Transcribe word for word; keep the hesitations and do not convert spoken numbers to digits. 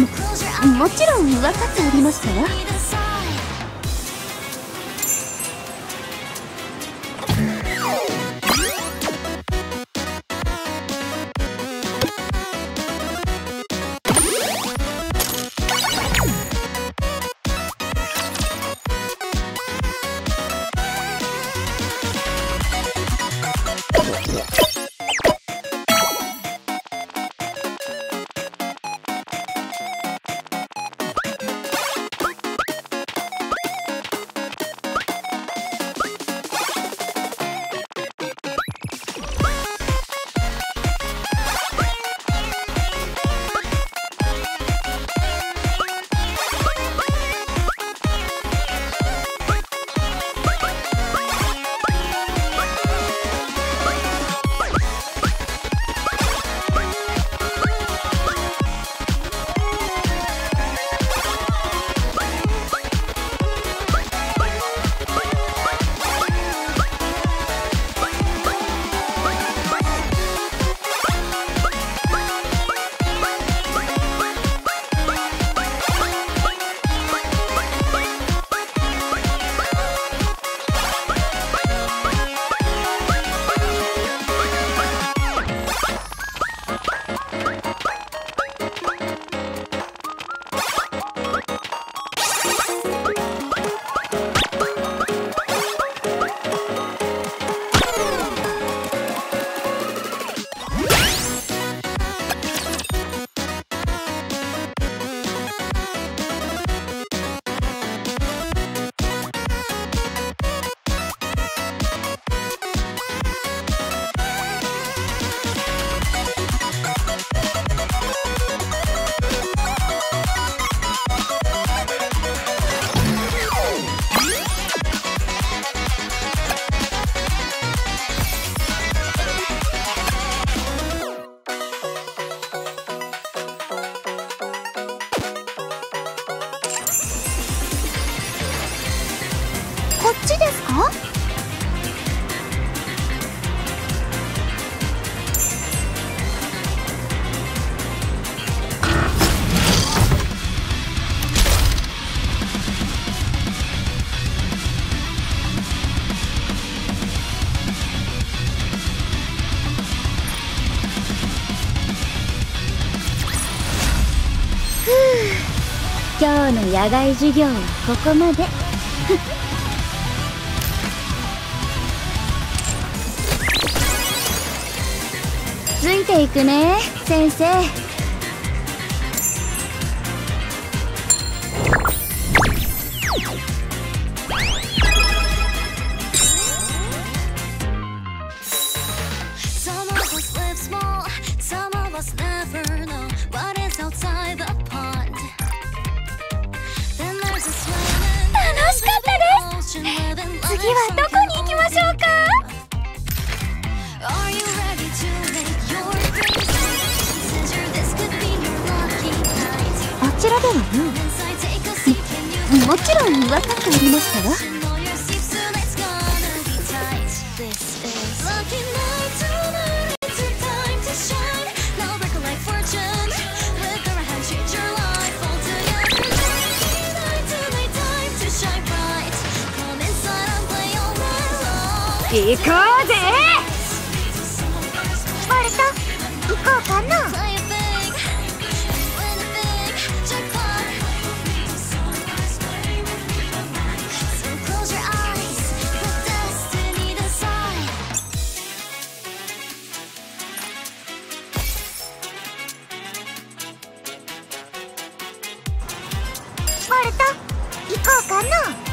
もちろん分かっておりましたわ。 こっちですか？ふう、今日の野外授業はここまで。ついていくね、先生。楽しかったです。次はどこに行きましょうか？あちらではな。も、もちろん分かっておりましたわ。行こうぜ。スパルタ、行こうかな。スパルタ、行こうかな。